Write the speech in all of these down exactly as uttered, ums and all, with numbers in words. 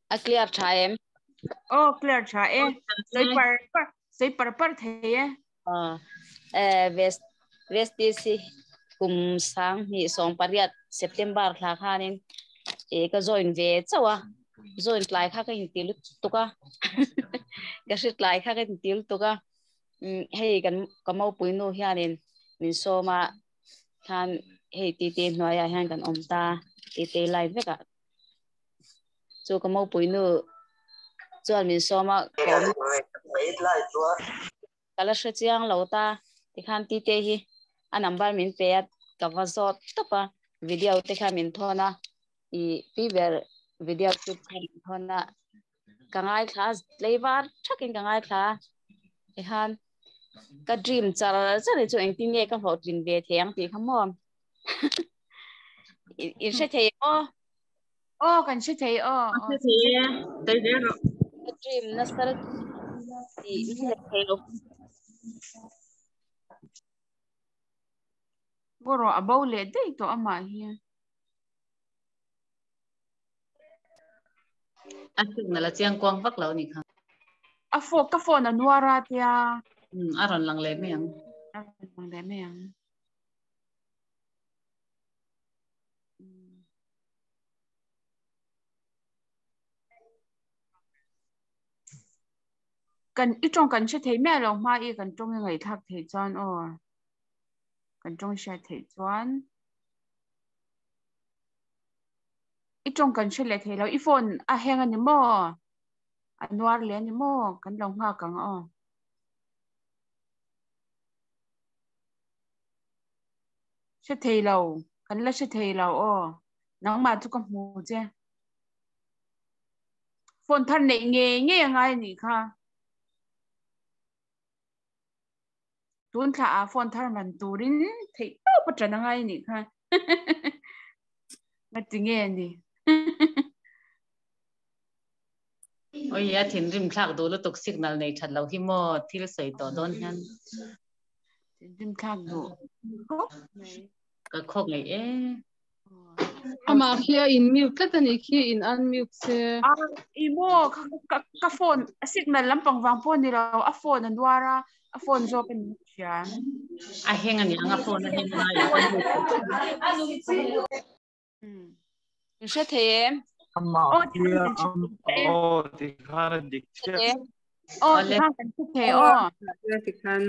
a clear tha em oh clear tha e soi par soi par par the e ờ vest vestisi kum sang ni song pariat September thla khanin e ka join ve chawa join tlai kha ka intil tuka ka shit tlai kha ka intil tuka hei kan kamau puinu hianin min soma khan hei ti te noya hian kan omta ti te lai veka chu kamau puinu chuan min soma kom kala hre chiang lota ti khan ti te hi a number min pe at kawazot topa video te kha min thona i piver video clip khan thona kangai class leibar thakin kangai kha e han ka dream char chari chu eng tin nge ka ho tin ve theng ti khamom in se thei o oh kan se thei o se thei dai de ro ka dream na sar ti ni le thei lo goro abau le dei to ama hi asik na la chiang kwang vak lo ni kha a fo ka phone anwara tia um aron lang le meng mang de meng kan i trong kan se thei me lo ma i kan trong ngai thak thei chuan o kan trong sha thei chuan i trong kan se le thei lo i phone a heng ani mo anwar le ani mo kan lo nga kang o se thei lo kan la se thei lo o nang ma chu ka mu che phone than nei nge nge ngai ni kha tun thla a phone thar man turin thei to patra ngai ni kha ma tinge ni oi ya thin rim thak do lo tok signal nei that lo hi mo thil sei to don han dim khak do ka khok ngai e ama khia in mute tlatani khi in unmute se a imo ka phone signal lampang wang pon ni lo a phone an dwara a phone zo pen chian a heng ani anga phone a heng na ya hm in se thei em amma kia am o ti khana dik che oh ti khan kan se thei o ti khan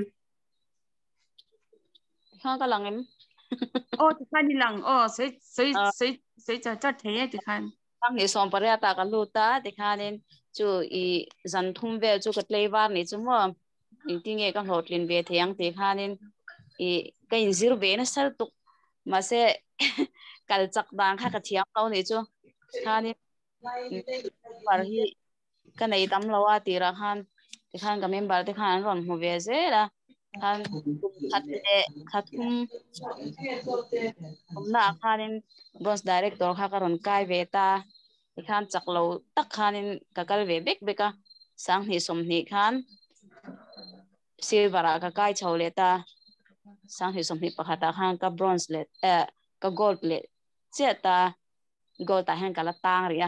ha ka lang em oh ti khan ni lang oh sei sei sei sei cha cha thei ti khan tang ni som paria ta ka luta ti khanin chu i zan thum ve chu ka tleiwar ni chu mo i tinge ka hotlin ve theng ti khanin i ka in zir ve na sar tu ma se kal chak dang kha ka thiam lo ni chu khanin par hi ka nei tam lawa ti ra khan ti khan ka member ti khan ron hu ve ze ra khan khat le khathum na khanin boss director kha karon kai ve ta ti khan chaklo tak khanin ka kal ve bek beka sang hi som ni khan silver ka kai chole ta sang hi som ni pakhata khan ka bronze le eh ka gold le che ta gold ta han kala tang ria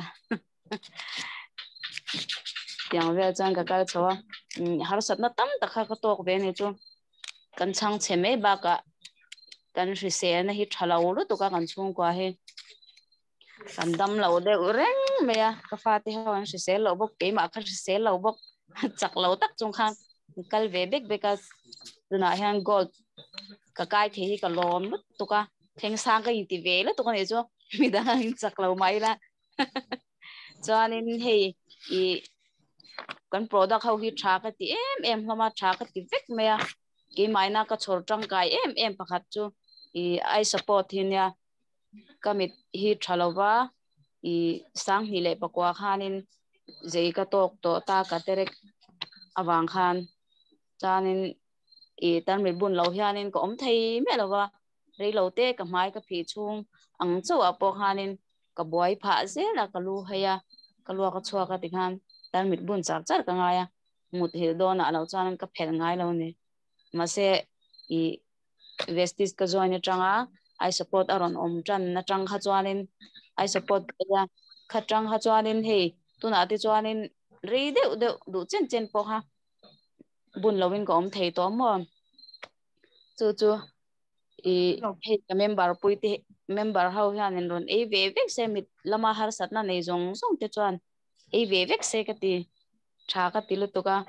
yang ve chang ka kal chawa har sat na tam ta kha ka tok ve ni chu kan chang cheme ba ka kan ri se na hi thala uru to ka kan chung kwa he kan dam lo de ureng me ya ka fa ti ha an ri se lo bok ke ma kha ri se lo bok chak lo tak chung khang kal ve bek beka na hang gold ka kai the hi ka lom to ka theng sang ka ti ve la to ka ne chu mi da hin chak lo mai la chuanin hei i kan product ho hi tha ka ti em em hlama tha ka ti vek me ya ki maina ka chhor tang kai em em pakhat chu i I support hin ya kamit hi thalowa i sang ni le pakwa khanin zei ka tok to ta ka terek awang khan chanin i tan mi bun lo hianin ko om thei me lowa rei lo te ka mai ka phi chung ang chawa po khanin ka boy pha ze la ka lu haya ka lu ka chua ka ti khan tan mi bun chak char ka nga ya mut hil do na lo chanin ka phel ngai lo ni ma se i vestis ka join atanga I support aron om tran na tang kha chuanin I support ya kha tang kha chuanin hei tu na ti chuan in ri deuh deuh du chen chen po ha bun lovin ko om thei to mo chu chu i he member pui ti member how hian in ron e ve vek se mit lama har satna nei zong song te chuan e ve vek se ka ti tha ka ti lu to ka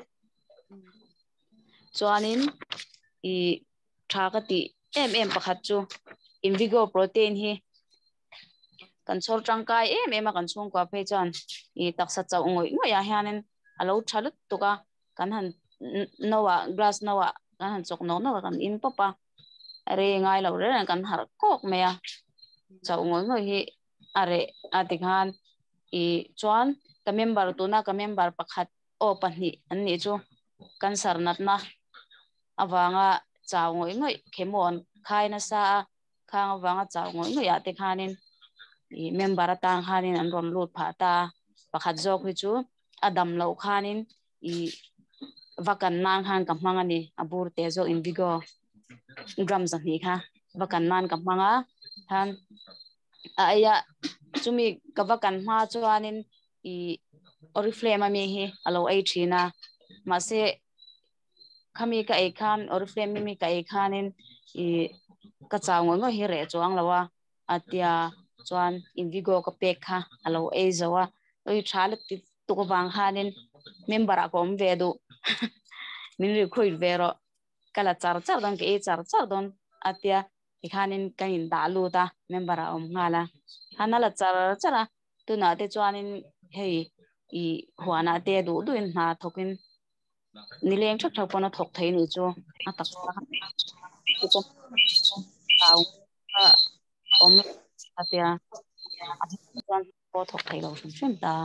chuan in i tha ka ti em em pakhat chu Invigo protein hi kan chor tangkai em em kan chung kwa phe chuan i taksa chau ngoi ngoi ya hianin alo thalut to ka kan han nowa glass nowa kan han chok no no kan in papa are ngai lo re kan har kok me ya chau ngoi ngoi hi are atikhan i chuan ka member tu na ka member pakhat o pahni an ni chu kan sarnat na awanga chau ngoi ngoi khemon khaina sa khang awanga chau ngoi ngoi ya te khanin i member tang khanin an ron lut pha ta pakhat jok hi chu adam lo khanin i vakan man khan ka mangani abur te zo Invigo gram za ni kha vakan man ka manga than aya chumi ka vakan ma chuanin i oriflame ami hi alo ai thina ma se khami ka ai khan oriflame mi ka ai khanin i ka chaw ngo hi re chuang lawa atia chuan Invigo ka pek kha alo ai zawa oi thalat ti tu ko wang khanin member a kom ve du min ri khoi vero kala char char don ke char char don atia ikhanin kain da lu ta member a om ngala hanala char chara tu na te chuanin hei i huana te du du in na thokin nileng thak thak pona thok thei ni chu atak tu chu tau a om atia chuan po thok thei lo shim shim ta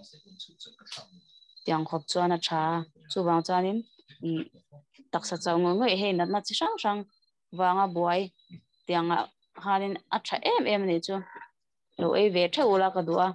tiang khop chuan a tha chu wang chuanin i taksa chaw ngoi ngoi he na na chi sang sang wanga buai tianga hanin a tha em em ni chu lo e ve the ula ka duwa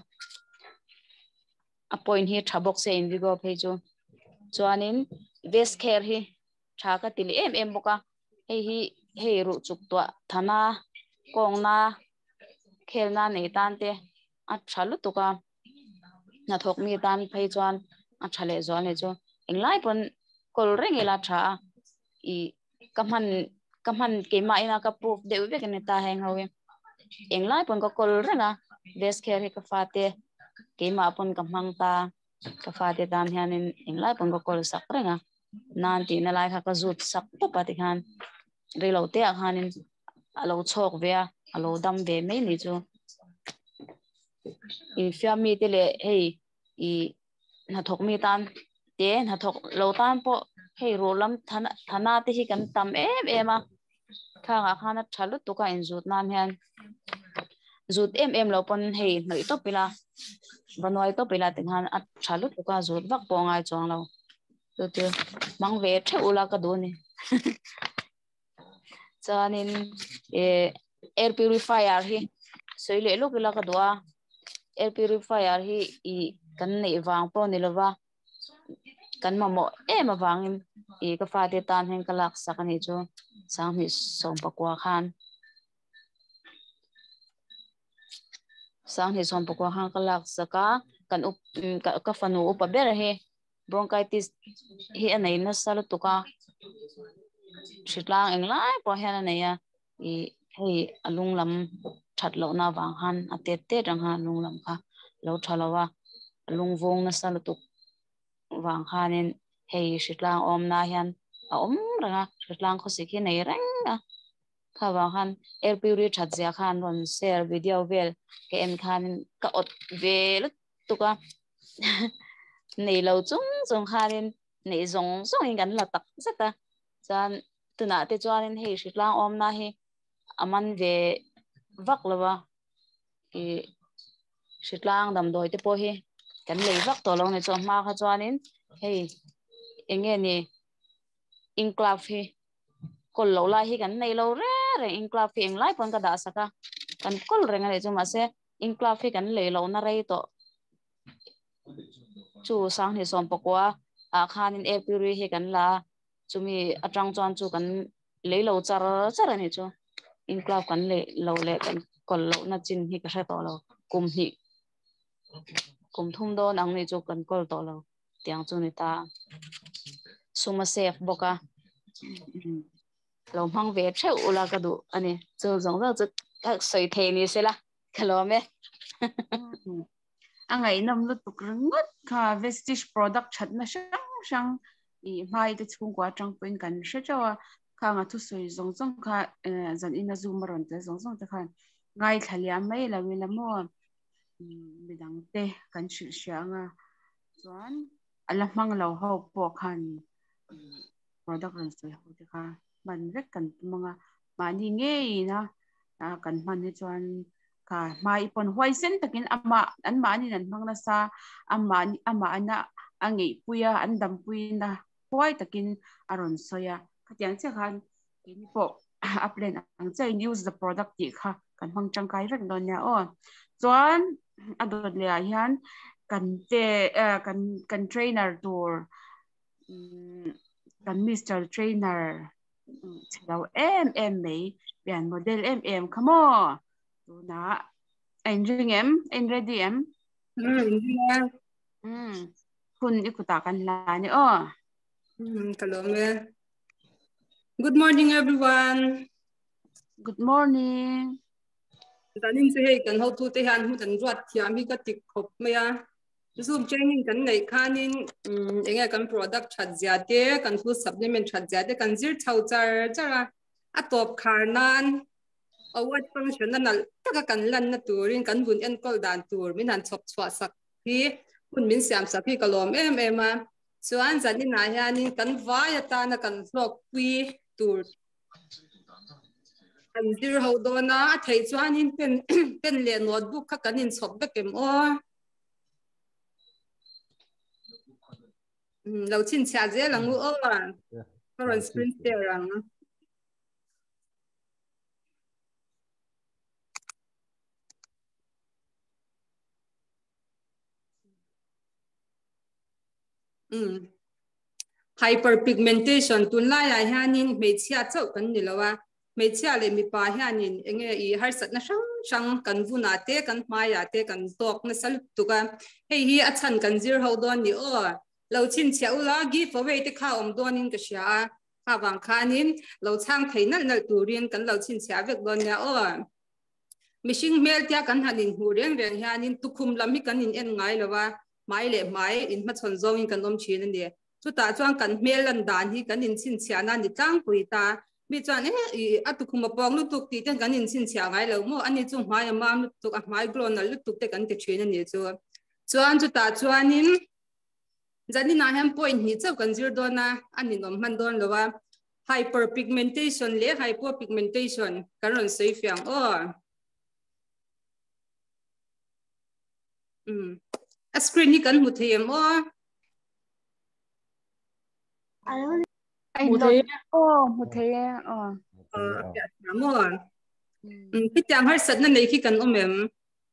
a point hi thabok se Invigo phe chu chuanin best care hi tha ka til em em boka hei hi hei ru chuk to thana kongna khelna nei tan te a thalu tuka na thok mi tan phei chuan a thale zo ne chu englai pon kol reng ela tha i kaman kaman ke ma ina ka proof de we ke ne ta hang hawe englai pon ko kol renga best care ka fate ke ma pon ka mangta ka fate dan hianin englai pon ko kol sak renga nan ti na lai kha ka zut sak to pati khan relo te a khanin alo chok ve alo dam ve mai ni chu i fiami te le hei i na thok mi tan te na thok lo tan po hei rolam thana thana te hi kan tam em em a khanga khana thalu to ka in zut nam hian zut em em lo pon hei noi to pila banoi to pila tinghan a thalu to ka zut vak po ngai chong lo tu tu mang ve the ula ka do ni chanin e air purifier hi soile lo pila ka do air purifier hi i kan nei wang po ni lova kan mamo em awangin i ka fate tan hen kalak sakani chu sami som pakwa khan sang he som pakwa khan kalak saka kan up ka fanu upa ber he bronchitis hi anei na sal tuka thitlang englai po hena neya i hei alung lam that lo na wang han ate te rang ha lung lam kha lo thalawa lung vong na sal tuk wang khanin hei thitlang om na hian a om ranga thitlang kho sikhi nei rang a kha wang han air puri that zia khan ron share video vel ke en khan ka ot vel tuka nei lo chung chung khanin nei zong zong in kan la tak zata chan tuna te chuanin hei thitlang om na hi aman ve vak lawa i thitlang dam doi te po hi kan lei vak to lo ne chaw ma kha chuanin hei enge ni inclave hi kol lo lai hi kan nei lo re re inclave eng lai pon ka da saka kan kol renga le chu ma se inclave hi kan lei lo na rei to chu sang ni som pakwa a khanin air puri hi kan la chumi atang chuan chu kan lei lo char char ani chu inclave kan le lo le kan kol lo na chin hi ka hre to lo kum hi cùng thum đó nắng này cho cần call to lo tiếng cho người ta suma safe boka lo mang về chơi ula cái đồ anh ấy cho giống như cho các sợi thề này sẽ là cái lo me anh ấy nằm lúc tục rừng mất cả vestige product chặt nó sang sang ý mai thì chung qua trong bên cạnh sẽ cho cả ngã thu sợi giống giống cả dần in zoom mà rồi giống giống thế kan ngay thali mấy là vì là mua bị đắng tê cần sự sáng à doan anh mang lâu hậu bỏ kan product rồi sợi hậu thế kan mình rất cần mga mà đi nghe na cần mình thì doan cả mai pon hoài sen takin ama an ma ni nan mang na sa ama ama ana angi puya an dam puina hoài takin aron soya katiang che khan ini po upland ang chai use the product ti kha kan mang changkai rak don ya o chuan adot le hian kan te kan kan trainer tour kan mister trainer chalo em em mai bian model em em come on na anh riêng em anh ready em ừ kun ikutakan la ni o hello good morning everyone good morning tanin se hey kan ho tu te han hu tan ruat thiam hi ka tik khop meya zoom training kan nei khanin enga kan product chat ziate kan fu supplement chat ziate kan zir chau char chara atop kharnan award function na taka kan lan na turin kan bun en kol dan tur min han chop chwa sak hi kun min siam sak hi kalom em em a chuan zani na hianin kan vai ata na kan flok pui tur an zir ho do na thei chuanin pen pen le notebook kha kanin chop bekem o lo chin cha je langu o current screen share ang Mm. Hyperpigmentation tunla ya hianin mechia chau kan nilawa mechia le mi pa hianin enge i har sat na sang sang kan vuna te kan maya te kan tok na sal tuka hei hi achan kan zir ho don ni o lo chin chia ula gi fo we te kha om don in ka sha ha wang khanin lo chang theina nal turin kan lo chin chia vek don ya o mishing mel tia kan hanin hu reng reng hianin tukhum lam hi kan in en ngai lawa mai le mai in ma chon zong in kan om chin ni chu ta chuan kan mel an dan hi kan in chin chia na ni tang pui ta mi chuan e atu khuma pong lu tuk ti ten kan in chin chia ngai lo mo ani chu mai mam lu tuk a mai glon lu tuk te kan te chin ni chu chuan chu ta chuan in zani na hem point ni chau kan zir do na ani nom man don lo wa hyperpigmentation le hypopigmentation karon sei fiang o um a screen ni kan mu them o ai nói ô một thế ờ dạ cảm ơn cái chàng hơi sật nên lấy khi cần ôm em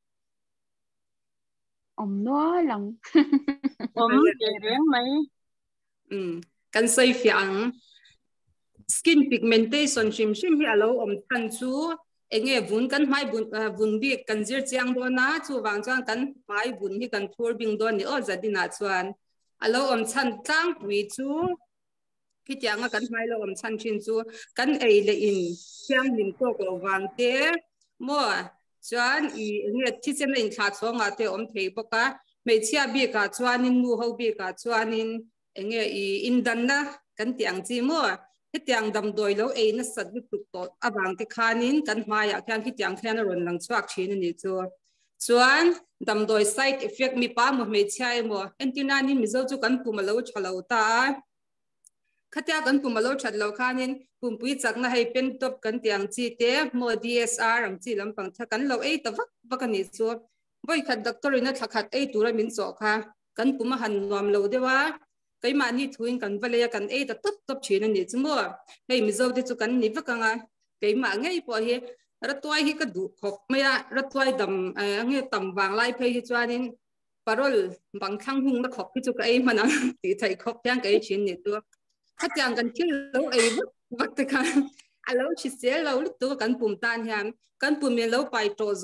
ông nói lòng ôm để riêng mấy cần xây phiền skin pigmentation sim sim hi alo om than chu enge bun kan mai bun bun bi kan zir chiang do na chu wang chang kan mai bun hi kan thur bing do ni o zadina chuan alo om chan tlang pui chu khi tiếng kan mai lo om chan chin chu kan ei le in chiang lim ko ko wang te mo chuan i nge thi chen in kha chonga te om thei boka me chia bi ka chuan in nu ho bi ka chuan in enge i in dan na kan tiang chi mo khi tiếng dam doi lo ei na sat bi tuk to awang te khanin kan mai ya khan khi tiếng khan ron lang chuak chin ni chu chuan dam doi side effect mi pa mo me chia mo entina ni mi zo chu kan pu ma lo chalo ta khatia kan pumalo that lo khanin pumpui chakna hei pen top kan tiang chi te mo D S R ang chi lampang tha kan lo ei tawak bakani chu boi khat doctor ina thakhat ei tura min cho kha kan puma han nuam lo dewa kai ma ni thuin kan valeya kan ei ta top top china ni chumo hei mi zo te chu kan ni vakanga kai ma ngei po hi ratwai hi ka du khop maya ratwai dam nge tam wang lai phei hi chuanin parol bang thang hung na khop hi chu ka ei mana ti thai khop yang kai chin ni tu khách hàng cần thiếu lâu ấy vất vất thế kan, à lâu chỉ xé lâu lúc tôi cần bùm tan hiam, cần bùm miền lâu bài trò giờ,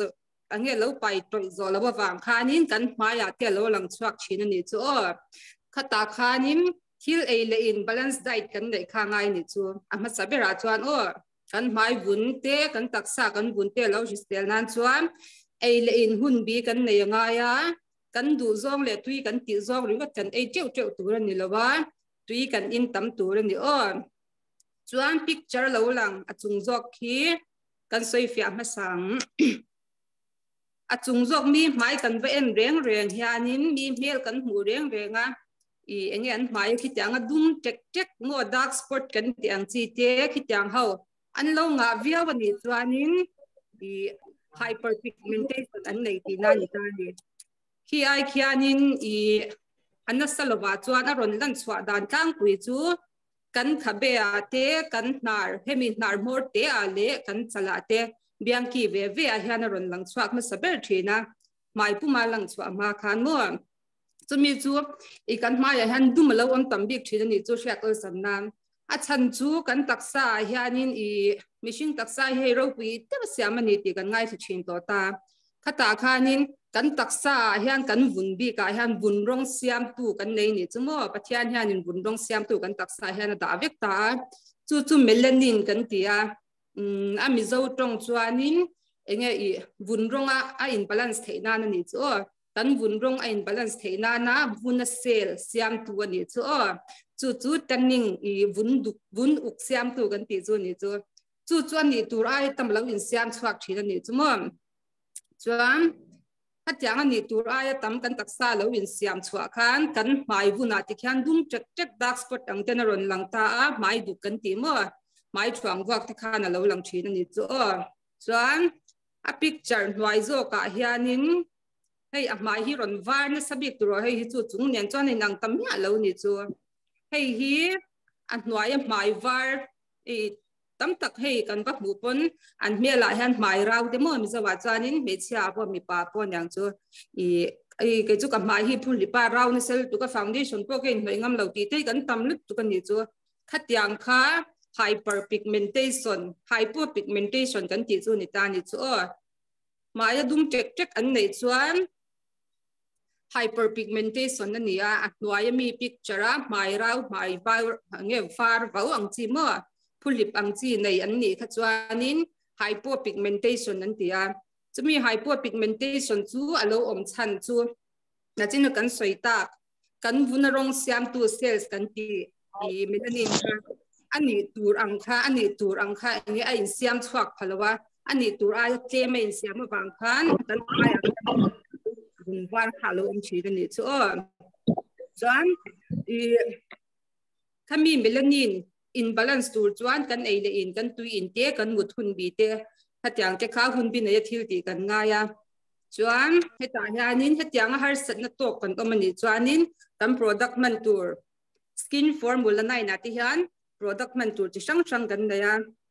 อันนี้เราไปตรวจสอบแล้วว่าฝั่งข้านินกันมาอยากเที่ยวเราหลังชักชินนี่จ้ะข้าตาข้านินที่เอเลอินบาลานซ์ไดท์กันได้ข้างไงนี่จ้ะอ่ะมาสับเบราจวนโอ้กันหมายบุญเตะกันตักษากันบุญเตะเราจิสเตลนั้นจ้ะเอเลอินหุ่นบีกันในยังไงอ่ะกันดูซองเลยตุยกันติซองหรือว่ากันเอเจ้าเจ้าตัวนี่ละวะตุยกันอินตั้มตัวนี่อ้อจวนพิกเจอร์เราหลังอจุงจอกขี้กันสวยฟิอามาสังอจุงจอกมีหมายกันว่าเอ็นเรียงเรียงเฮียนินมีเมลกันหูเรียงเรียงอ่ะอีเงี้ยหมายคิดอย่างดุ้งเจ๊กเจ๊กงัวดักสปอร์ตกันอย่างจีเจ๊คิดอย่างเขาอันเรางาวิววันนี้จวนนินอีไฮเปอร์พิกเมนเทชันอันไหนที่นั่นนี่ตานี่ขี้ไอขี้ยนินอีอันนั้นสลบว่าจวนอารมณ์ลันสวดานกลางปุยจูกันขบเบอาเตกันนาร์เฮมินาร์มอร์เตอาเลกันสลาเตเบียงกีเวเวอาเฮียนารอนหลังสวกมาสเปอร์ทีนะหมายผู้มาหลังสวกมาขันมัวจะมีจูอีกันมาอย่างนั้นดูมาแล้วอันตั้มบิ๊กทีนี่จูเช็คเอาสันนามอาชันจูกันตักษาเฮียนินอีมิชิงตักษาเฮโร่ปีเต็มเสียมันนี่ตีกันง่ายสุดชินตัวตาข้าตาขานินกันตักษาเฮียนกันวุ่นบีกันเฮียนวุ่นร้องเสียมตูกันในนี่จังว่าปัจจัยเฮียนินวุ่นร้องเสียมตูกันตักษาเฮียนดาวิกตาจู่จู่เมลนินกันตีอ่ะอืมอามิเจ้าตรงจวนนินเองไงอีวุ่นร้องอ่ะอินบาลานซ์เทน่านี่จ้ะกันวุ่นร้องอินบาลานซ์เทน่านะวุ่นเซลเสียมตัวนี่จ้ะจู่จู่ตันนิงอีวุ่นดุวุ่นอุกเสียมตูกันตีจ้ะนี่จ้ะจู่จู่นี่ตัวไอ้ตั้มเราอินเสียมสวักทีนี่จ้ะมั้งจวนถ้าจังอันนี้ตัวไอ้ตั้มกันตักษาแล้ววินเสียมชัวขันกันหมายบุญอาทิตย์ขันดุงจักจักดักสปอร์ตอังเทนรอนหลังตาหมายดูกันตีมั้งหมายช่วงวักที่ขันแล้วหลังชีนั่นนี่จ้ะส่วนอ่ะพิกเจอร์หน่วยโจกะเฮียนินให้อ่ะหมายฮิรอนวาร์นสบิกตัวให้ฮิจูจุงเนี่ยจวนในหนังตั้มเนี่ยแล้วนี่จ้ะให้ฮิอ่ะหน่วยหมายวาร์อีตั้มตักให้กันปักหมู่ปนอันเมื่อไรฮันหมายเราแต่เมื่อมีสวัสดิ์จานินเมชิอาพอมีป่าปนอย่างจู่อีไอ้เกิดจุกับหมายที่พูดลิปาเราในเซลตุกับฟาวเดชั่นพวกเองหน่วยงานเราตีเต้กันตั้มลึกตุกันนี่จู่ขัดอย่างค่ะไฮเปอร์พิกเมนเทชันไฮเปอร์พิกเมนเทชันกันที่จู่นี่ตานี่จู่หมายดุ้งเจ็กเจ็กอันไหนส่วนไฮเปอร์พิกเมนเทชันนั่นนี่อ่ะหน่วยมีพิกเจอร์หมายเราหมายฟาร์เงี้ยฟาร์ว่าอังจีมั่วผู้ลิบอังจีในอันนี้ขจวนินไฮเปอร์พิกเมนเทชันนั่นที่อ่ะจะมีไฮเปอร์พิกเมนเทชันจู่อารมณ์อมชันจู่น่าจะนึกกันสวยตากันวุ่นร้องเสียมตัวเซลส์กันที่ที่เมลานินค่ะอันนี้ตัวอังคาอันนี้ตัวอังคาอันนี้ไอ้เสียมชวักพลวะอันนี้ตัวไอ้เจไม่เสียมบางคันกันไอ้วุ่นวายฮัลโหลอมชีกันนี่จู่ส่วนอีถ้ามีเมลานินอินบาลานซ์ตัวจวนกันไอเลอินกันตุยอินเตะกันหมดหุ่นบีเตะถ้าอย่างจะข้าหุ่นบีเนี่ยทิวตีกันง่ายอ่ะจวนให้ตาหานินถ้าอย่างหาสัตว์นัตกกันก็มันนี่จวนนินกัน product มันตัวสกินฟอร์มูลาไหนนัดที่ฮัน product มันตัวที่ช่างช่างกันเลยอ่ะ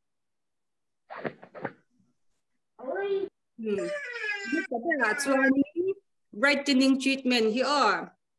อืมนี่ก็เป็นอะไรจวนนิน brightening treatment ที่อ๋อ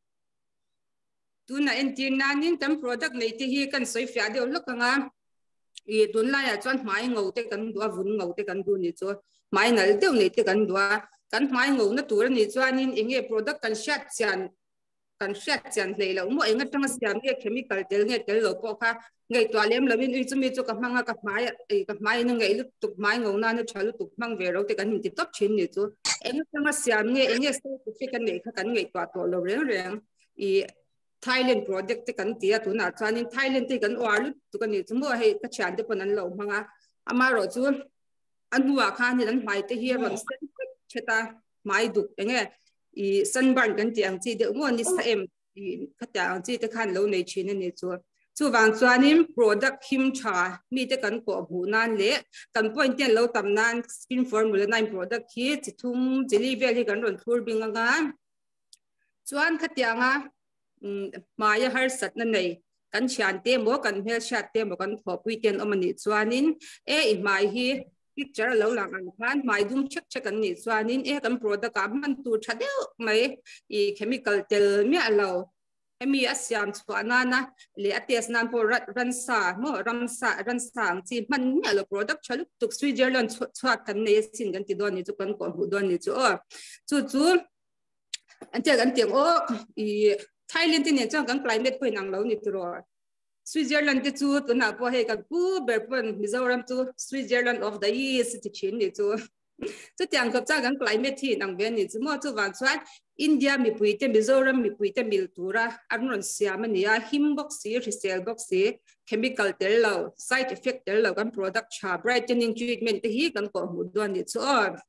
ตัวนั้นที่นั่นนี่ทำ product ในที่ฮีกันสวยฟิอาเดียวลูกงาอีตัวนั้นอ่ะจวนหมายงูเตกันตัววุ่นงูเตกันตัวนี่จ้ะหมายนั่นเดียวนี่เตกันตัวกันหมายงูนั่นตัวนี่จวนนี่เองไอ้ product กันชัดเจนกันชัดเจนเลยแล้วมั่วเองก็ตั้งเสียงไอ้ chemical เดี๋ยวเนี่ยเดี๋ยวเราพอค่ะไงตัวเลี้ยมเราเป็นอุ้ยจะมีจุกับมังกับหมายไอ้กับหมายนั่งไงลุกตุกหมายงูนั่นชาลุกตุกมังเวเราเตกันติดตับชิ้นนี่จ้ะเองก็ตั้งเสียงไงเองก็สู้กับกันเนี่ยกันไงตัวตัวเราเรื่องเรื่องอี Thailand project ที่กันที่ตัวนั้นจวนนี่ Thailand ที่กันว่าลุตัวกันนี่สมมติให้กระชานที่ปนันเรามังอ่ะอามาเราจูอันหัวข้านี่นั้นหมายที่เฮียรันเซนเชตาหมายดุยังไงอีสันบันกันที่อังจีเดี๋ยวมันนี่สเอ็มอีขัดอังจีที่ขันเราในชิ้นนี่จูจูวางจวนนี่ product หิมชามีแต่กันกว่าหูนั่นเละกันพอยน์ที่เราทำนั้น skin formula นั่น product ที่จิทุ่มจิลีเวลี่กันรอนทัวร์บิงกันจวนขัดยังอ่ะหมายหาสัตว์นั่นเองกันเชียนเตมกันเฮลชัดเตมกันพอพูดเต็นอมันนี่ส่วนนินเอ๋หมายฮีพิจารณาแล้วหลังอันพันหมายดุมเช็คเช็คกันนี่ส่วนนินเอ๋กันโปรดักต์มันตัวชัดเดียวไหมอีเคมีคอลเจลเนี่ยเรา emi asiam chhuana na le ates nan po ran sa mo ram sa ran sang chi man ne lo product chalu tuk Switzerland chhuat kan ne sin kan ti don ni chu kan ko hu don ni chu o chu chu ante kan tiang o i Thailand ti ne chang kan climate point ang lo ni tu ro Switzerland ti chu tu na po he kan pu ber pon Mizoram chu Switzerland of the East ti chin ni chu chu tiang kap cha kan climate thi nang ben ni chu mo chu wan chuan India mi puite Mizoram mi puite miltura arnon siam ania him box si resell box si chemical tel lo side effect tel lo kan product cha brightening treatment hi kan ko mu don ni chu on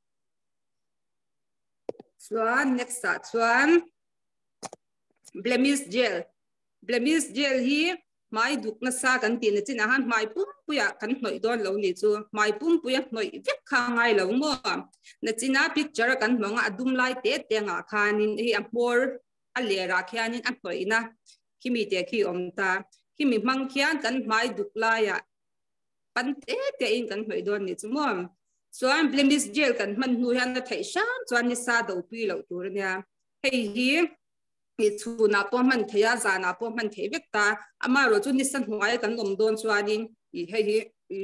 chuan next sa chuan blemish gel blemish gel hi mai duk na sa kan tin chin han mai pum puya kan hnoi don lo ni chu mai pum puya hnoi vek kha ngai lo mo na china picture kan monga adum lai te te nga khanin hi ampor alera khianin an hoina kimi te khi omta kimi mang khian kan mai duk la ya pan te te in kan hnoi don ni chu mo chuan blemish gel kan man nu han na thai shan chuan ni sa do pi lo tur nia hei hi i chu na po man theya za na po man the vek ta ama ro chu ni san huai kan lom don chuanin i hei hi i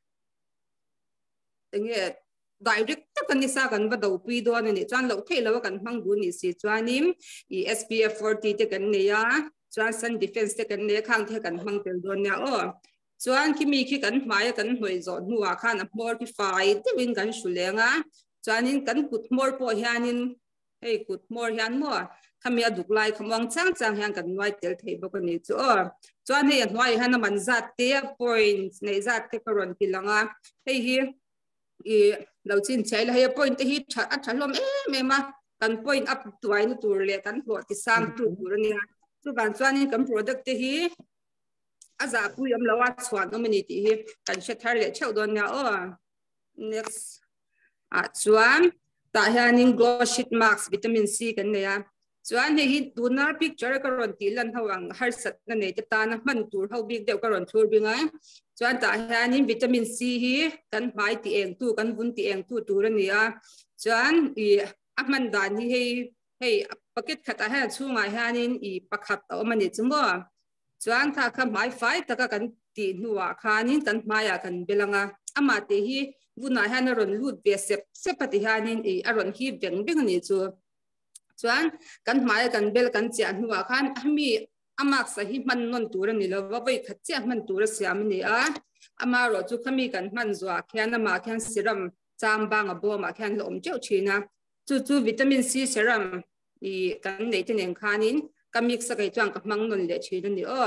enge direct ta kan ni sa kan ba do pi do ni chuan lo thei lo kan mang bu ni si chuanin i S P F forty te kan ne ya chuan sun defense te kan ne khang the kan mang tel don ya o chuan kimi khi kan mai kan hnoi zo nuwa khan a mortify te win kan shulenga chuanin kan put more po hianin hei put more hian mo khamia duklai khamwang chang chang hian kan noi tel thei bok ani chu o chuan hei noi han man zat te points nei zat te karon pilanga hei hi i lo chin chai la hei point te hi tha a thalom e me ma kan point up tuai nu tur le kan hlo ti sam tu tur ni chu ban chuan in kan product te hi aza pu yam lawa chhuan no mani ti hi kan she thar le cheu don ya o next a chuan ta hianin glow sheet mask vitamin C kan ne ya chuan hei hi tunar picture karon ti lan hawang har sat na nei te ta na man tur ho big deu karon thur binga chuan ta hianin vitamin C hi kan mai ti eng tu kan bun ti eng tu tur ania chuan i ahman dan hi hei hei packet khata ha chunga hianin i pakhat to mani chumo chuan kha kha mai fai taka kan ti nuwa khanin kan maya kan belanga ama te hi buna han ron lut be sep sepati hanin i aron hi beng beng ni chu chuan kan maya kan bel kan chia nuwa khan ami amak sa hi man non tur ni lo wa vai khat chia man tur siam ni a ama ro chu khami kan man zwa khian ama khian serum cham bang a bom a khian lom cheu china chu chu vitamin C serum i kan nei te nen khanin kamik sa kai chuang ka mang non le china ni o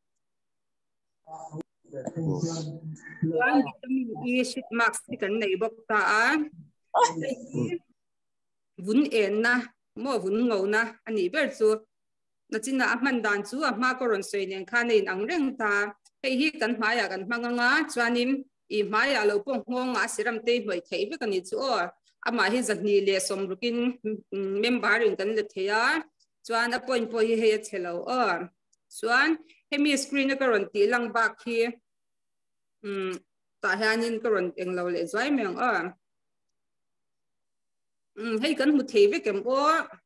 chuan vitamin E sheet mask ti kan nei bok ta a vun en na mo vun ngau na ani ber chu na china ahman dan chu a ma koron sei nen khanin ang reng ta hei hi kan hmaya kan hmanganga chuanin i hmaya lo pong ngonga siram te hloi thei ve kan ni chu o ama hi zani le som rukin member in kan le theya chuan a point po hi he chelo o chuan hemi screen ka ron ti lang bak hi um ta hanin ka ron eng lo le zai meng o um hei kan mu thei ve kem o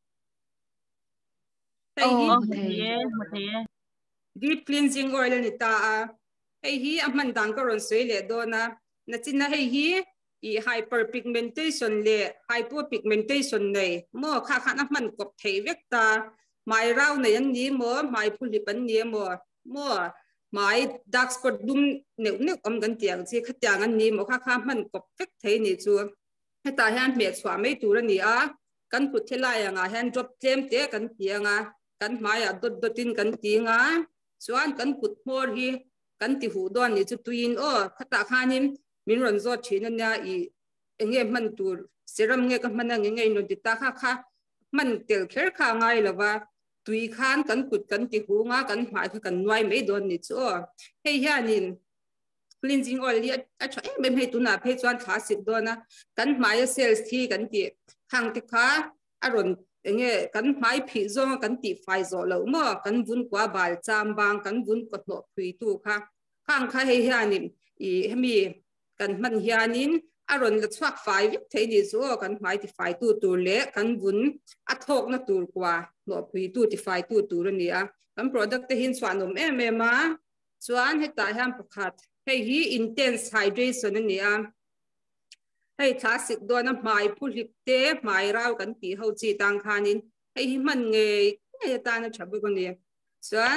hei hi mu thei deep cleansing oil ni ta a hei hi a man dang ka ron sei le do na na china hei hi i hyperpigmentation le hypopigmentation nei mo kha kha na man kop thei vek ta mai rau nei an ni mo mai phuli pan ni mo mo mai dark spot dum neu neu om gan tiang chi khatyang an ni mo kha kha man kop vek thei ni chu heta hian me chwa mei tur ani a kan put thelai anga hian drop claim te kan tianga kan maya dot dotin kan tinga chuan kan put more hi kan ti hu don ni chu tuin o khata khanin min ron zo thina nya i enge man tur seram nge ka man nge nge no dita kha kha man tel kher kha ngai lawa tui khan kan kut kan ti hu nga kan mai kha kan noi mai don ni chu hei hianin cleansing oil li a tha em em hei tu na phe chuan kha sik dona kan mai cells thi kan ti hang ti kha aron enge kan mai phi zo kan ti fai zo lo mo kan bun kwa bal cham bang kan bun ko no phui tu kha khang kha hei hianin i hemi kan man hianin aron la chhuak fai vek thei ni zo kan mai ti fai tu tur le kan bun a thok na tur kwa no pui tu ti fai tu tu ran nia kan product te hin swan om em em a chuan heta ham pakhat hei hi intense hydration ania hei classic do na mai phul hip te mai rau kan ti ho chi tang khanin hei hi man nge nge ta na chabu ko nia chuan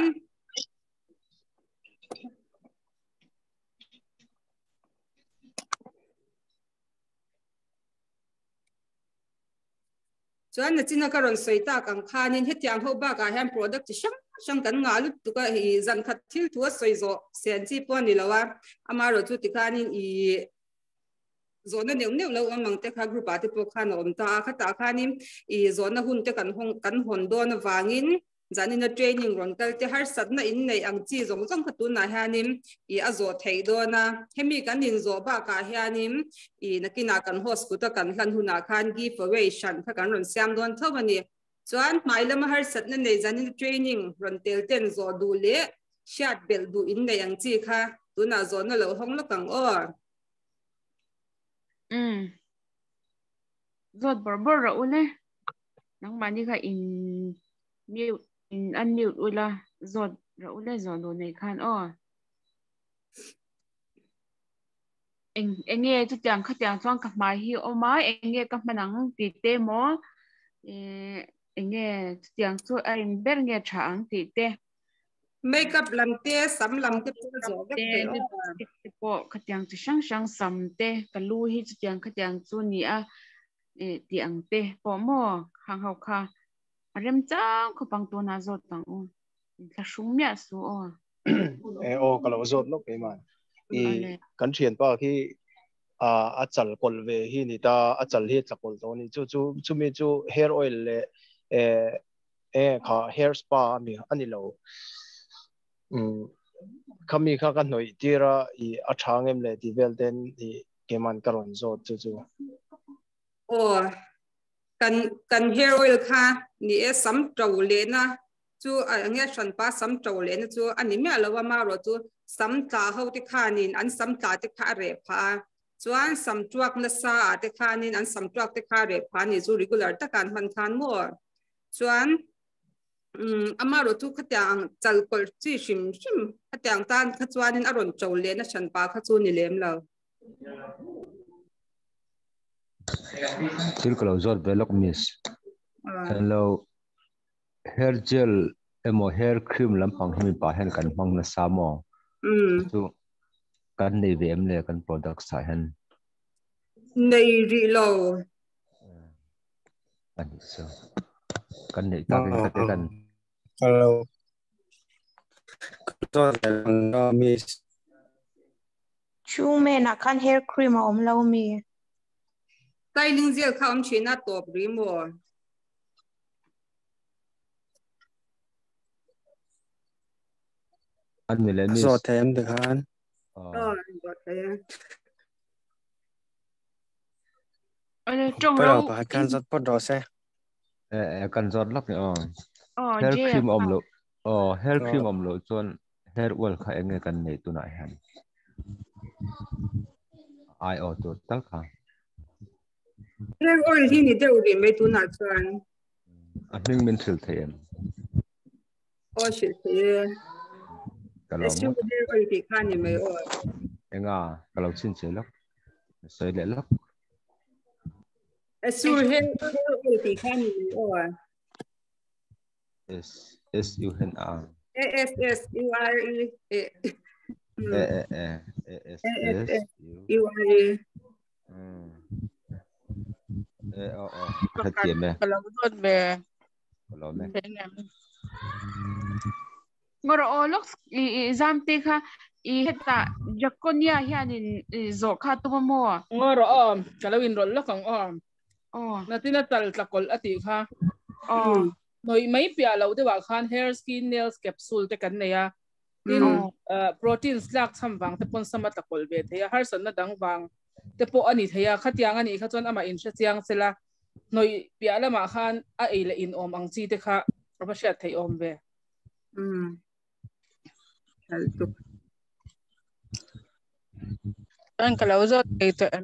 chuan na china karon soita kang khanin hetiang ho ba ka ham product chi sang sang kan nga lu tu ka hi zan khat thil thu soizo sen chi pon ni lawa amaro chu ti khanin i zona neu neu lo amang te kha group ati po khan om ta kha ta khanin i zona hun te kan hong kan hon do na wangin zanina training ron kal te har sat na in nei ang chi zong zong khatu na hanin i azo thei do na hemi kan in zo ba ka hianin i nakina kan hospital kan hlan huna khan give away shan kha kan ron siam don thawani chuan mailama har sat na nei zanina training ron tel ten zo du le shat bel du in nei ang chi kha tuna zona lo hong lo kang or um zot bor bor ra ule nang mani kha in mute in unmute ula zot ra ule zon do nei khan o eng enge chu tiang kha tiang chuang ka mai hi o mai enge ka manang ti te mo e enge chu tiang chu a in ber nge tha ang ti te makeup lam te sam lam te po zo te te po kha tiang chu sang sang sam te ka lu hi chu tiang kha tiang chu ni a e tiang te po mo hang hau kha rem chang ko pang to na zot tang o la shung mya su o e o ka lo zot lo pe man i kan thian pa khi a a chal kol ve hi ni ta a chal hi tlakol to ni chu chu chu mi chu hair oil le e e kha hair spa mi ani lo um khami kha kan noi tira i a thang em le ti vel ten i keman karon zot chu chu o kan kan hair oil kha ni e sam trau le na chu a nge shan pa sam trau le na chu ani me alawa ma ro chu sam ta ho ti khanin an sam ta ti kha re pha chuan sam tuak na sa te khanin an sam tuak te kha re pha ni chu regular ta kan man khan mo chuan um amaro chu khatyang chal kol chi shim shim khatyang tan kha chuanin aron trau le na shan pa kha chu ni lem lo Circle zot velok miss. Hello. Hair gel emo hair cream lampang hemi pa hen kan mang na samo. Mm. So kan nei vem le kan products sa hen. Nei ri lo. Kan so. Kan nei ta kan kan. Hello. Zot no miss. Chu me na kan hair cream om lo mi. Styling gel kha om china top ri mo. An mi le miss. Zot them de khan. Oh, got it. ane trong Pero lo pa kan zot po do se. Eh kan zot lak ni oh. oh Hair je cream om lo. Oh hair cream om lo chon hair oil kha enge kan nei tu na han. Ai o to tal kha. Hair oil hi ni de uri me tu na chuan. A ning men thil them. Oh shit. Yeah. Kalau mo hair oil ti khan ni me o. enga kalau chin che lak. Sai le lak. Asu hair oil ti khan ni me o. S S U N A. S S U R E. Eh eh eh S S U R E. Hmm. Eh oh oh. Thật tiền nè. Kalau zot be. Kalau nè. ngor o lok i exam te kha i heta jakonia hianin zo kha tu mo Ngoro om, kalau in rol lokang om. oh Natina tal tlakol ati kha. oh Noi mai pia lo de wa khan hair skin nails capsule te kan ne ya. Tin protein slack sam wang te pon sama tlakol be the har san na dang wang te po ani theya khatyang ani kha chon ama in sha chiang sela. Noi pia la ma khan a eile in om ang chi te kha aba sha thei om be. Mm. Alto. An kalau zot ite an.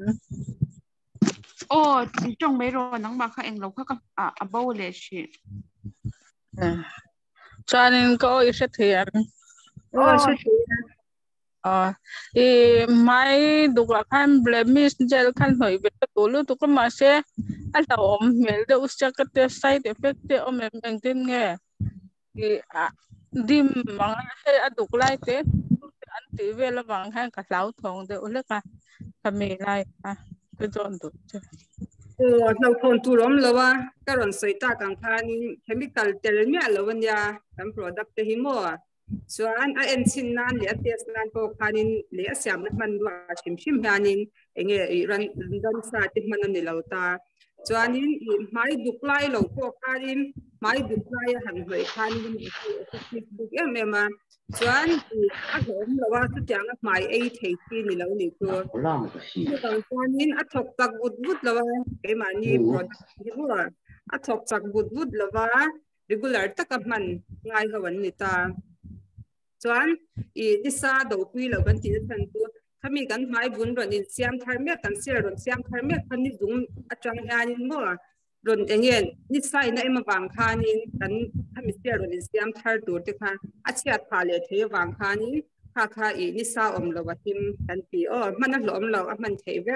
oh trong mấy rồi nắng mà kha em lâu kha a a bao lệ shi cho nên có ý sẽ thiệt oh sẽ à e mai đục là khăn blemish gel khăn hồi biết tụi lúc tụi con mà sẽ anh ta ôm mẹ đâu sẽ có cái side effect thế ôm mẹ mình tin nghe e à đi mang hay à đục lại thế anh tí về là bằng khăn cả sáu thùng để uống cả kami lại à cái chọn tụi oh lâu thôn tu lắm lâu à cái rồi sợi ta càng khan chemical tele mi lâu anh ya cái product thế hi mo so an a en sin nan le test nan ko khanin le siam man wa chim chim hanin enge ran dan sa ti man ni lo ta so anin mai duklai lo ko khanin mai duklai han hoi khanin facebook em em ma so an a hom lo wa su chang mai ai thei ti ni lo ni ko so kan khanin a thok tak but but lo wa ke ma ni product hi bo a thok tak but but lo wa regular tak man ngai hawan ni ta chuan i disa do pui lo kan ti than tu khami kan mai bun ron in siam thar me kan sir ron siam thar me khan ni dung atang hanin mo ron engen ni sai na ema wang khanin kan khami sir ron in siam thar tur te khan achia thale the wang khanin kha kha i ni sa om lo wa tim kan pi o man lo om lo a man thei ve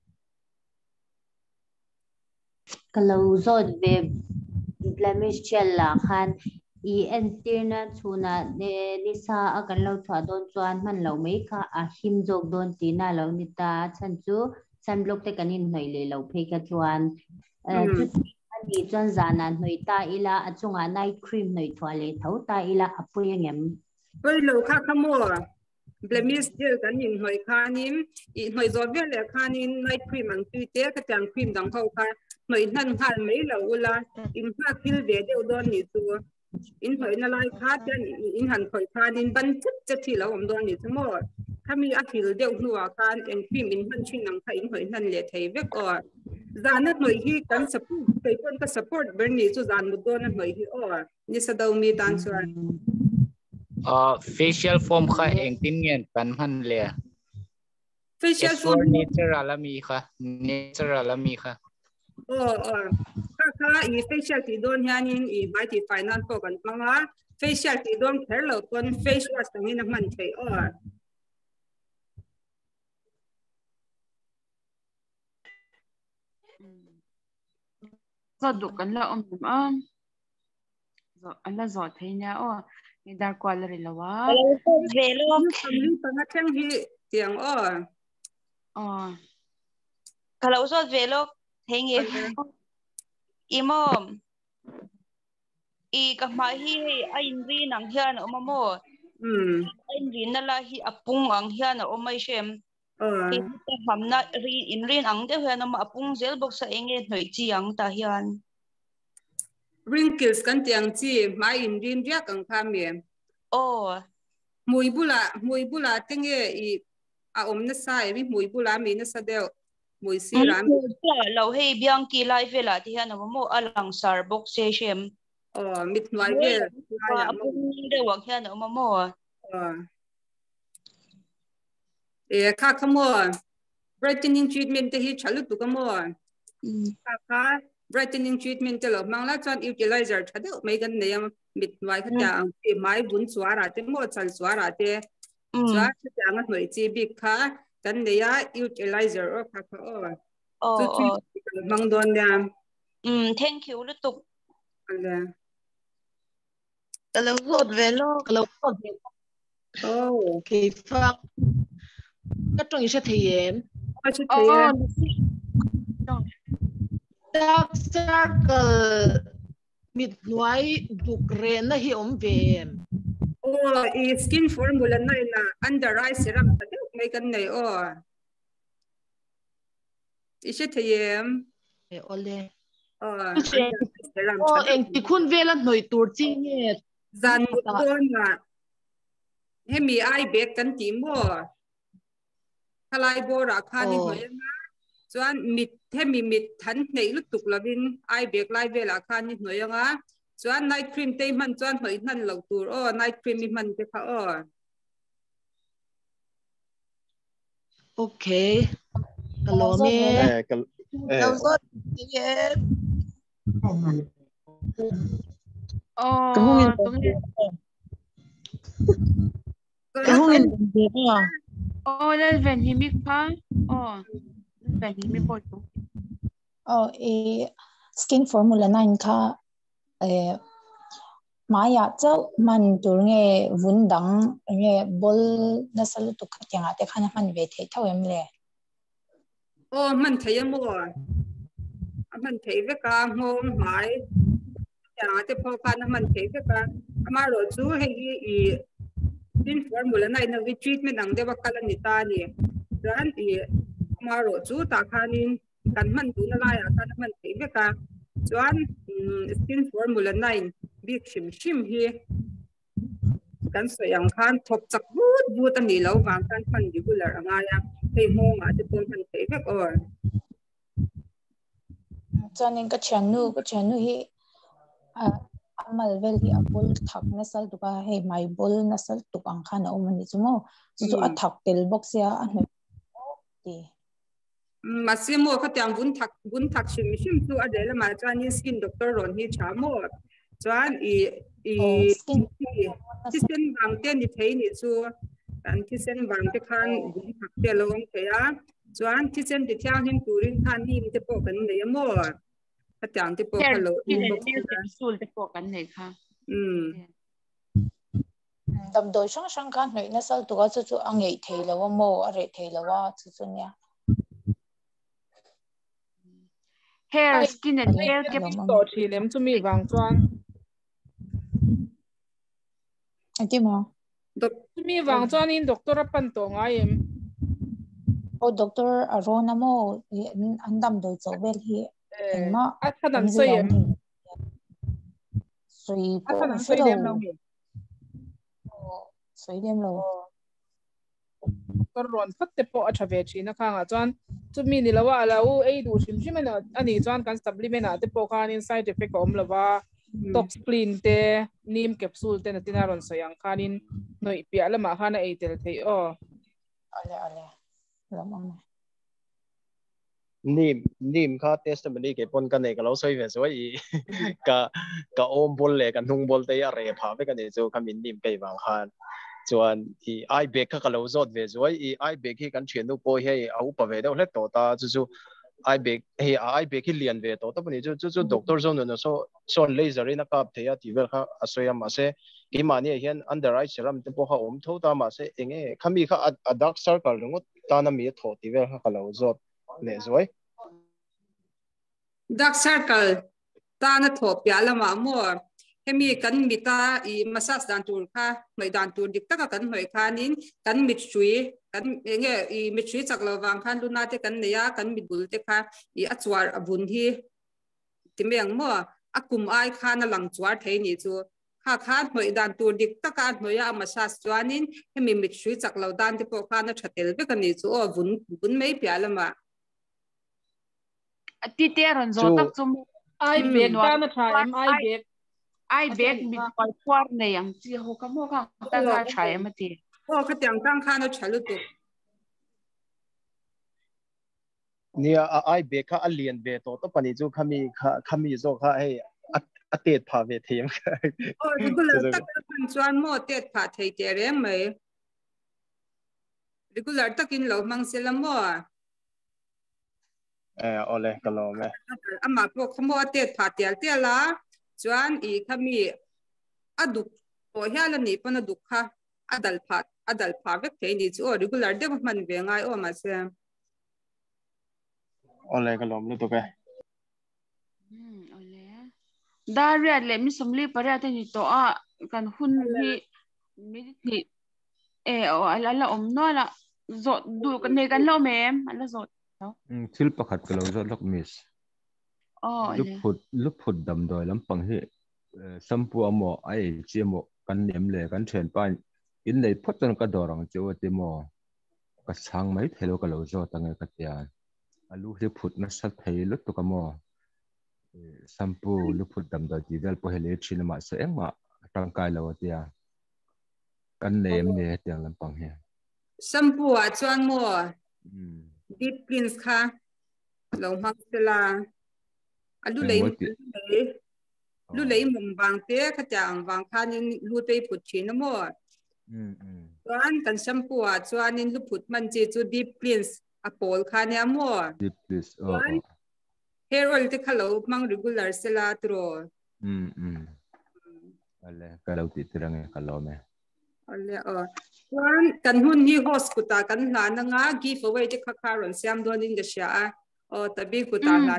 kalau zot ve blemish chella khan i entirna chuna ne lisa akan lo thwa don chuan man lo mai kha a him jok don tina lo ni ta chan chu sunblock te kanin hnoi le lo phei ka chuan chu ani chuan zana hnoi ta ila achunga night cream hnoi thwa le tho ta ila apui ngem oi lo kha khamo blemish gel kan in hnoi khanin i hnoi zot ve le khanin night cream ang tu te ka chang cream dang ho kha hnoi nan hal mai lo ula in kha thil ve de don ni tu in hoi na lai kha ten in han khoi khan in ban chit chit thi lo om don ni thmo khami a thil deu hnuwa khan en phim in han ching nang kha in hoi nan le thei vek o zana noi hi kan support kai kon ka support ber ni chu zan mu don noi hi o ni sa dau mi tan chuan uh facial foam kha eng tin ngen kan han le facial foam natural ami kha natural ami kha oh oh kha kha i facial ti don hianin i mai ti finance ko kan manga facial ti don kher lo kon face wash tang in man thei o so du kan la om a so ala zo theina o ni dar quality lawa velo kamli tanga thang hi tiang o oh kalau so velo hengi imom i ka ma hi a in ri nang hian o mamo um in ri na la hi apung ang hian o mai shem i ta hamna ri in rin ang de hian ma apung zel box sa enge hnoi chi ang ta hian wrinkles kan tiang chi mai in rin ria kang khami oh mui bula mui bula tenge i a om na sai mi mui bula mi na sa deu mui si ram lo hei biang ki lai vela ti hian o mo alang sar box se shem oh mit noi ve apung de wa hian o mo oh e kha khamo brightening treatment te hi chalu tu kamo kha kha brightening treatment te lo mangla chan utilizer thade mai gan ne yam mit noi kha ta e mai bun swara te mo chal swara te swara te ang noi chi big kha kan ne ya utilizer o kha kha o oh mang don ya um thank you lu tu ala kalau zot velo kalau zot oh okay fuck cái trong sẽ thể hiện oh dark circle mid nuai duk re na hi om ve oh i skin formula na na under eye serum ta mai kan nei o i se thể hiện e ole oh serum oh en ti khun vela noi tur chi nge zan mu don na hemi ai bek kan ti mo khalai bora khani hoi na chuan mit hemi mit than nei lu tuk lovin ai bek lai vela khani noi anga chuan night cream te man chuan hoi nan lo tur o night cream mi man te kha o okay kalau me kalau zot ye Oh, Kahungin tunggu. Kahungin dia. Oh, that's when he make pa. Oh, when he make boy. Oh, e skin formula nine ka eh Maya cho man tur nge vun dang nge bol na salu tu khatya te khana man ve the thawem le. Oh, man thấy em mua, man thấy với cả hôm mai, nhà thì phô phan man thấy với cả, mà rồi chú hay đi tin formula này nó cái treatment năng để bắt cái này ta nè, rồi thì mà rồi chú ta khai nên cần man tu nó lại à, man thấy với cả, cho anh tin formula này biết sim sim hi, cần sử dụng khan thọc chặt bút bút anh đi lâu vàng cần man regular anh ai à, thì mua mà thì tôi man thấy với cả Cho nên cái channel cái channel hi amal vel hi abol thak na sal tu ka he mai bol na sal tu ang khana o mani chumo chu a thak tel box ya a hne ti mà xem mua cái tiếng vun thắc vun thắc sim sim tu ở đây là mà cho anh skin doctor rồi hi chả mua cho anh i iที่เส้นบางเต้นที่เทนี่ชัวอันที่เส้นบางที่คันบุญผักเตลงเทียจวนที่เส้นที่เที่ยวเห็นตูรินคันนี่มันจะปกันเลยมั่วถ้าอย่างที่ปกันเลยสูตรจะปกันเลยค่ะอืม dam doi sang sang kan noi na sal tu ka chu chu ang ei thei lawa mo a re thei lawa chu chu nya hair skin and hair ke to thi lem chu mi wang chuan ati mo chu mi wang chuan in doctor pan to nga em o doctor arona mo an dam doi cho vel hi ma a thadan sai em sui a thadan sai dem lo mi sui dem lo ก็ร้อนพัดเตปอชาเวชีนะข้างอ่ะจวนจุดมีนี่ละว่าเราไอ้ดูชิมชิมนะอันนี้จวนการสตับลิเมนะเตปอการอินไซด์เอฟเฟกต์ของเราว่าท็อปสปลินเตนิมแคปซูลเตนตินารอนสยังการอินหน่วยเปียละมาข้างในเอเตลเทออะไรอะไรแล้วมั้งนิ่มนิ่มข้าเทสต์มันนี่เก็บปนกันเองก็เราใช้เป็นส่วนอีกับกับอมบอลเลยกับนุ่งบอลเตยอะไรพาไปกันเองจู่ขมิ้นนิ่มไปบางคันส่วนอีไอเบกก็เราจดไว้ส่วนอีไอเบกที่กันเชียนตัวโป้ให้เอาไปเวดเอาเล็ดตัวตาจู่ไอเบกเฮ้ไอเบกที่เรียนเวดตัวตาปนี้จู่จู่ด็อกเตอร์ส่วนนั้นส่วนส่วนเลเซอร์นะครับเทียที่เวลเขาอาศัยมาเสกี่มันเนี่ยเห็นอันเดอร์ไอเซรั่มที่พวกเขาอมทั่วตามาเสเองเองขมิ้นเขาอัดดักเซอร์กัลลงก็ตาหน้ามีทั่วที่เวลเขาเราจดเลยส่วนดักเซอร์กัลตาหน้าทั่วไปแล้วมามั่วเฮมีกันมีตาอีมาสัสดันตูนค่ะหน่วยดันตูนดิกตะกันหน่วยคันนี้กันมิดชุยกันเงี้ยอีมิดชุยจากเราวางคันดูน่าจะกันเนียกันมิดบุลเตค่ะอีอัจวาร์บุญที่ที่เมียงมั่วอากุมไอคันหลังจวาร์เทนี่จูข้าคันหน่วยดันตูนดิกตะกันหน่วยอามาสัสจวานินเฮมีมิดชุยจากเราดันที่พวกคันชัดเจนไปกันนี่จูอ๋อบุญบุญไม่เปียละมาที่เตรอนโซตักจุ่มไอเบกตาหน้าทายไอเบกไอเบกมีคอยคว้าในอย่างที่เขาก็มั่วกันตั้งใจใช้มาทีโอ้เขาแต่งตั้งข้าเราใช้ลูกตัวเนี่ยไอเบกเขาเรียนเบตัวตัวปนิจูเขามีเขามีโซ่เขาให้อัดเตดพาเวทีมโอ้ดูเลยตั้งแต่พันจวนโม่เตดพาเทเตเร่ไหมดูเลยตั้งกินเหล้ามังเสลมั่วเออเอาเลยก็ลองไหมอามาพวกขโมยเตดพาเตียเตียละจวนอีขมีอดุกโอเฮียละนี่ปนดุกค่ะอดัลพาอดัลพาเวกเทนี่จูริกูลาร์เดบมันเวงไงโอมาเซมเอาเลยก็ลองรู้ตัวไปอืมเอาเลยดาเรียดเลยมิสมลีปะเรียดที่ตัวอ่ะกันหุ่นที่มิที่เอออะไรละอมน้อยละจดดูกันในกันเล่าแม่อะไรจดอืมทิลประคัดก็เราจดล็อกมิสลูกพุดลูกพุดดำดอยลำปังที่สัมผัสหมอไอเจียมกันเนียมเลยกันเชิญไปอินเลยพุดจนกระดอรังเจ้าที่หมอกระชังไม่เทโลกับเราจอตั้งแต่กันยานลูกที่พุดนัสัตย์ไทยลุกตัวกับหมอสัมผัสลูกพุดดำดอยที่เดลพอเฮเลชินมาเสียงมาร่างกายเราที่กันเนียมเลยที่ลำปังเฮียสัมผัสจวนหมอดิปลินส์ค่ะเราฮักเซลาอันดูเลย lu lei mum bang te khatang wang khan in lu te put chin mo mm mm chuan kan shampoo a chuan in lu put man chi chu deep cleanse a pol khan ya mo deep cleanse oh oh hair oil te khalo mang regular sela tro mm mm ale kalau ti tirang kalau me ale oh chuan kan hun hi hospital kan hla na nga giveaway te khakharon siam don in ga sha o tabi ku ta hla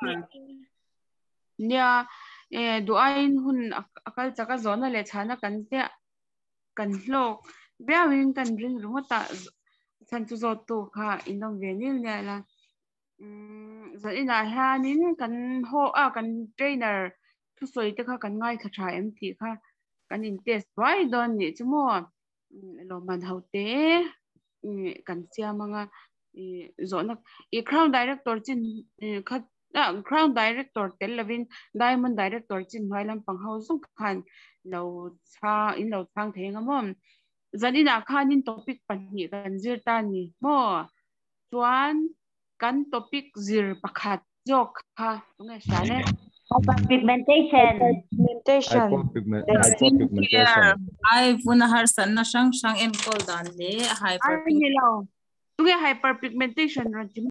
nia e duain hun akal chaka zona le chana kan te kan hlok biawin kan ring rumata san chu zot tu kha indong venil ne la um zaina hanin kan ho a kan trainer thu soi te kha kan ngai kha tha em ti kha kan in test wai don ni chumo lo man haute kan sia manga zona e crown director chin kha crown director tel lavin diamond director chin hailam panghau sung khan lo cha in lo thang theng amom zanina khanin topic pani kan zir ta ni mo chuan kan topic zir pakhat jok kha tunga shale hyperpigmentation pigmentation hyperpigmentation ai puna har san na sang sang en kol dan le hyper ai ni lo tunga hyperpigmentation ran